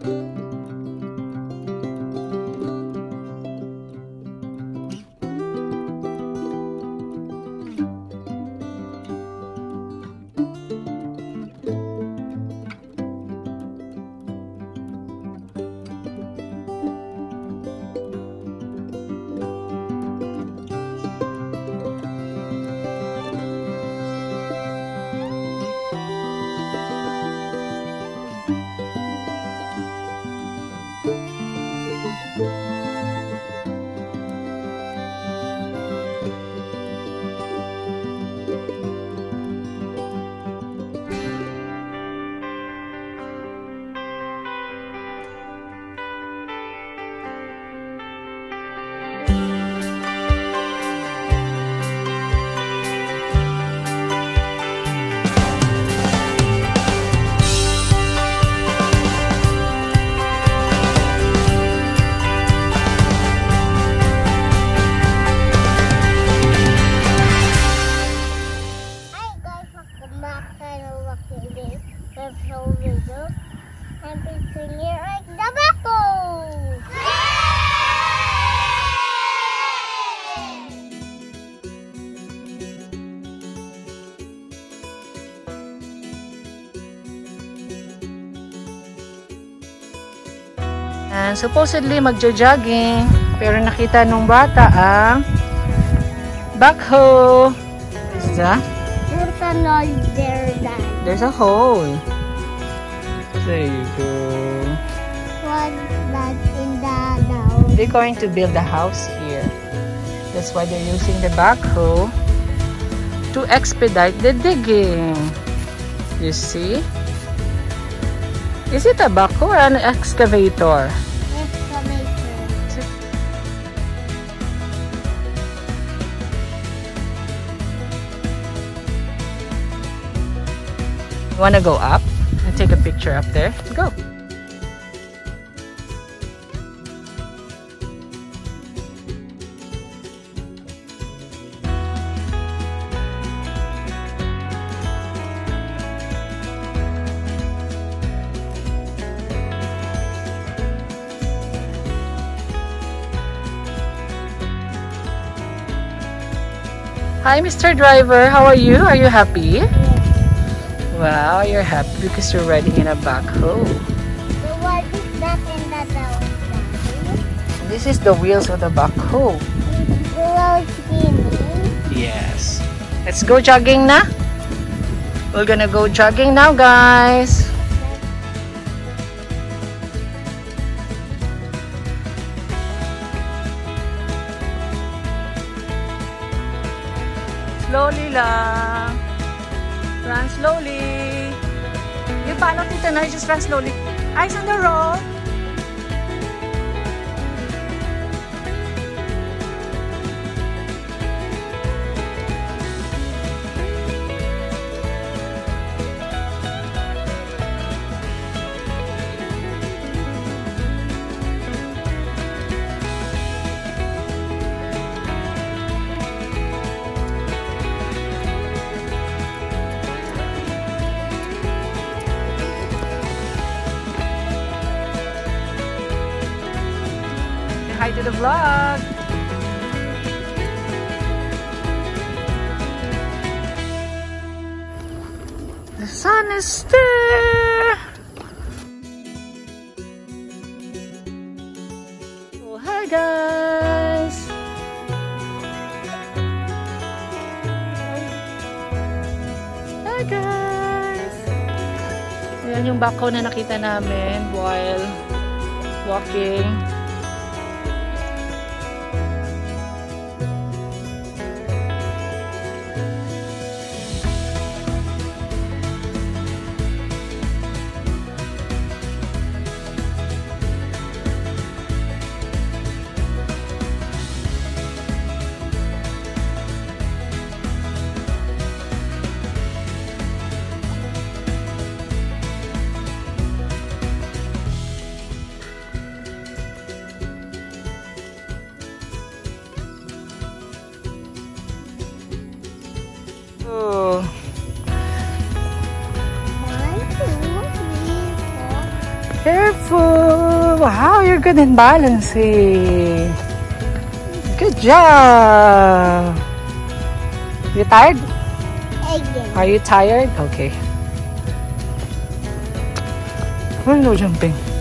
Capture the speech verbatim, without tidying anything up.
And supposedly magjo-jogging, pero nakita nung bata ang backhoe. Is that? There's a hole there, Dad. There's a hole. There you go. What's that in the hole? They're going to build a house here. That's why they're using the backhoe to expedite the digging. You see? Is it a backhoe or an excavator? Wanna go up and take a picture up there? Go! Hi, Mister Driver. How are you? Are you happy? Wow, you're happy because you're riding in a backhoe. So what is that in the hole? This is the wheels of the backhoe. Below skinny. Yes. Let's go jogging na. We're gonna go jogging now, guys. Slowly lang. Run slowly. You follow Tita na, just run slowly. Eyes on the road. Hi to the vlog. The sun is there. Oh, hi guys. Hi guys. Ayan yung backhoe na nakita namin while walking. Careful! Wow, you're good in balancing. Good job. You tired? Again. Are you tired? Okay. Oh, no jumping.